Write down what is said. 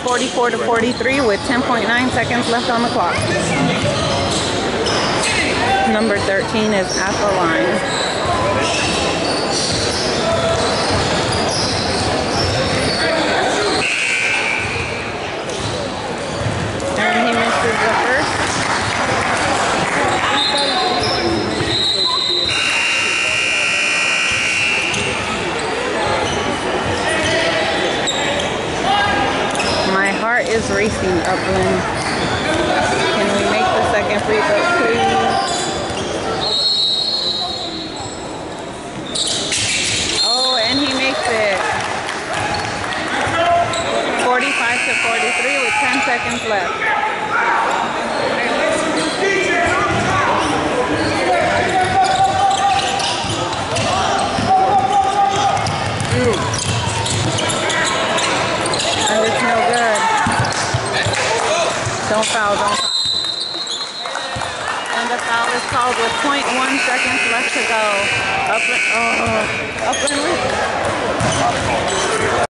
44-43 with 10.9 seconds left on the clock. Number 13 is at the line. And he misses the first. My heart is racing, Upland. Can we make the second free throw, please? Oh, and he makes it. 45-43 with 10 seconds left. And it's no good. Don't foul, don't foul. And the foul is called with 0.1 seconds left to go. Upland